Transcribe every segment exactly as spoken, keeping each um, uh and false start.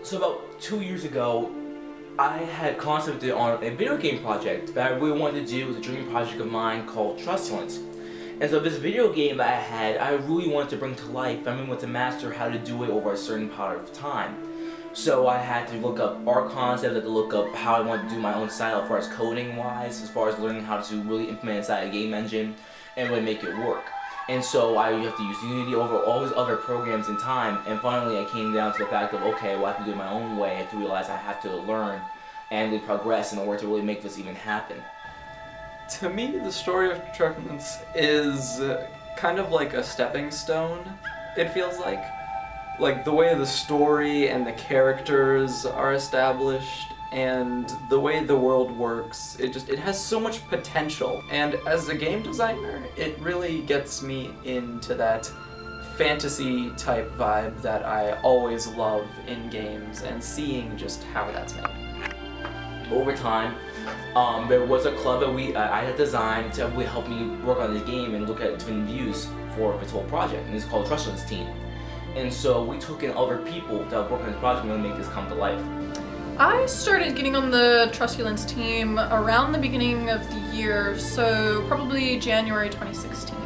So about two years ago, I had concepted on a video game project that I really wanted to do. It was a dream project of mine called Truculence. And so this video game that I had, I really wanted to bring to life. I really wanted to master how to do it over a certain period of time. So I had to look up art concepts, I had to look up how I wanted to do my own style as far as coding wise, as far as learning how to really implement inside a game engine and really make it work. And so I have to use Unity over all these other programs in time, and finally I came down to the fact of, okay, well I have to do it my own way. I have to realize I have to learn and really progress in order to really make this even happen. To me, the story of Truculence is kind of like a stepping stone, it feels like. Like the way the story and the characters are established and the way the world works, it just, it has so much potential. And as a game designer, it really gets me into that fantasy type vibe that I always love in games and seeing just how that's made. Over time, um, there was a club that we uh, I had designed to really help me work on this game and look at different views for this whole project, and it's called Truculence Team. And so we took in other people that work on this project and really make this come to life. I started getting on the Truculence team around the beginning of the year, so probably January twenty sixteen.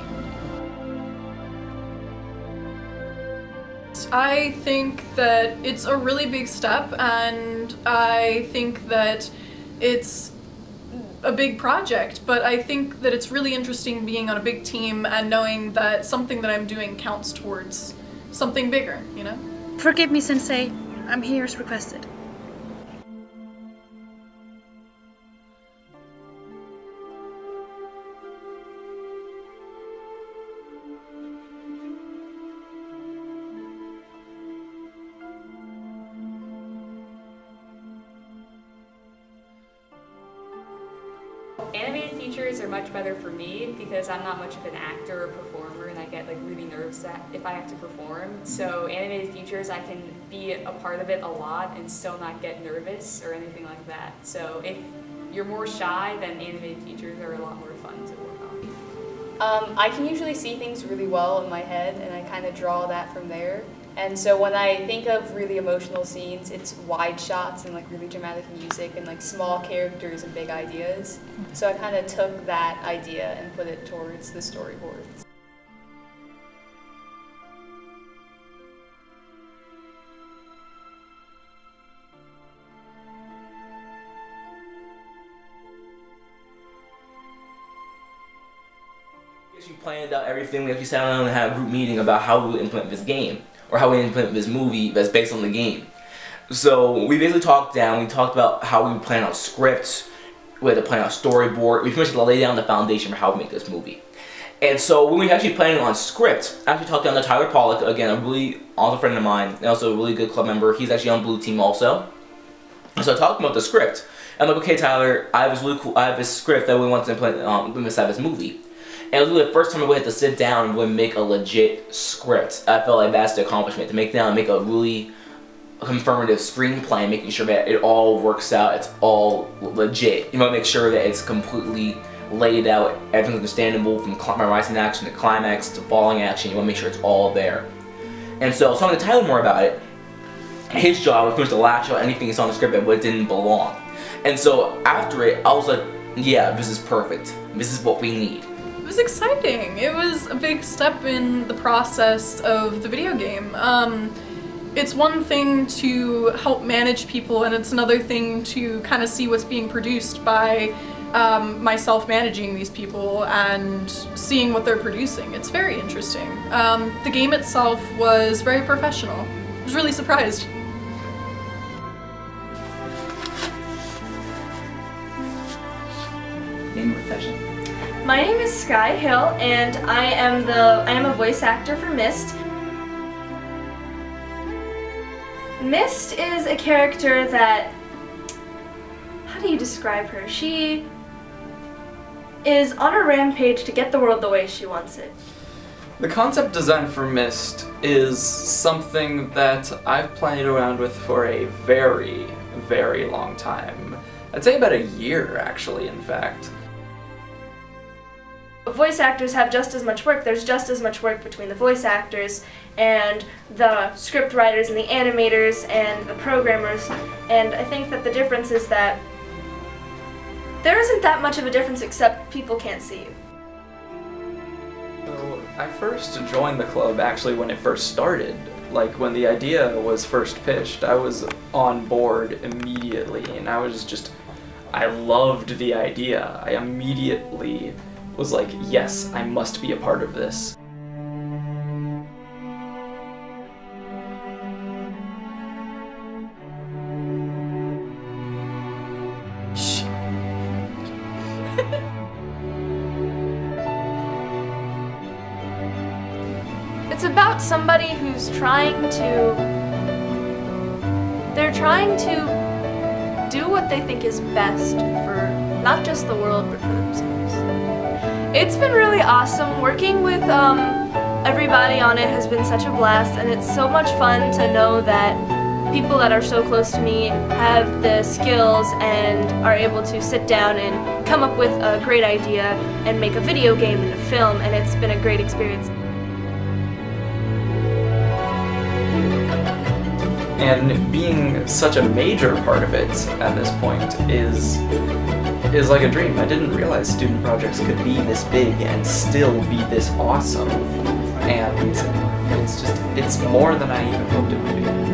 I think that it's a really big step, and I think that it's a big project, but I think that it's really interesting being on a big team and knowing that something that I'm doing counts towards something bigger, you know? Forgive me, Sensei. I'm here as requested. Animated features are much better for me because I'm not much of an actor or performer, and I get like really nervous if I have to perform. So animated features, I can be a part of it a lot and still not get nervous or anything like that. So if you're more shy, then animated features are a lot more fun to work on. Um, I can usually see things really well in my head, and I kind of draw that from there. And so when I think of really emotional scenes, it's wide shots and like really dramatic music and like small characters and big ideas. So I kind of took that idea and put it towards the storyboards. We actually planned out everything. We actually sat down and had a group meeting about how we would implement this game, or how we implement this movie that's based on the game. So we basically talked down, we talked about how we would plan out scripts, we had to plan out storyboard, we pretty much lay down the foundation for how we make this movie. And so when we actually planning on script, I actually talked down to Tyler Pollock, again, a really awesome friend of mine, and also a really good club member. He's actually on Blue Team also. So I talked about the script. I'm like, okay Tyler, I have this really cool, I have this script that we want to implement um, inside this movie. And it was really the first time I really had to sit down and really make a legit script. I felt like that's the accomplishment, to make down and make a really confirmative screenplay, making sure that it all works out, it's all legit. You want to make sure that it's completely laid out, everything's understandable from my rising action to climax to falling action. You want to make sure it's all there. And so I was talking to Tyler more about it. His job was pretty much to latch out anything that's on the script that didn't belong. And so after it, I was like, yeah, this is perfect. This is what we need. It was exciting. It was a big step in the process of the video game. Um, it's one thing to help manage people, and it's another thing to kind of see what's being produced by um, myself managing these people and seeing what they're producing. It's very interesting. Um, the game itself was very professional. I was really surprised. Name and profession. My name is Sky Hill, and I am the I am a voice actor for Mist. Mist is a character that, how do you describe her? She is on a rampage to get the world the way she wants it. The concept design for Mist is something that I've played around with for a very, very long time. I'd say about a year, actually, in fact. Voice actors have just as much work. There's just as much work between the voice actors and the script writers and the animators and the programmers, and I think that the difference is that there isn't that much of a difference except people can't see you. So I first joined the club actually when it first started. Like when the idea was first pitched, I was on board immediately, and I was just, I loved the idea. I immediately was like, yes, I must be a part of this. Shh. It's about somebody who's trying to, they're trying to do what they think is best for not just the world, but for themselves. It's been really awesome. Working with um, everybody on it has been such a blast, and it's so much fun to know that people that are so close to me have the skills and are able to sit down and come up with a great idea and make a video game and a film, and it's been a great experience. And being such a major part of it at this point is is like a dream. I didn't realize student projects could be this big and still be this awesome. And it's just, it's more than I even hoped it would be.